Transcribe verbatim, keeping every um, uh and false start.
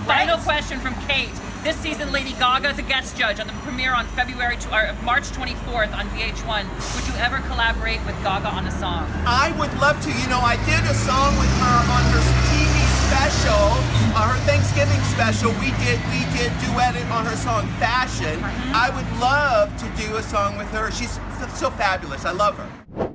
Final question from Kate. This season, Lady Gaga is a guest judge on the premiere on February to, or March twenty-fourth on V H one. Would you ever collaborate with Gaga on a song? I would love to. You know, I did a song with her on her T V special, uh, her Thanksgiving special. We did we did duet it on her song Fashion. Mm-hmm. I would love to do a song with her. She's so fabulous. I love her.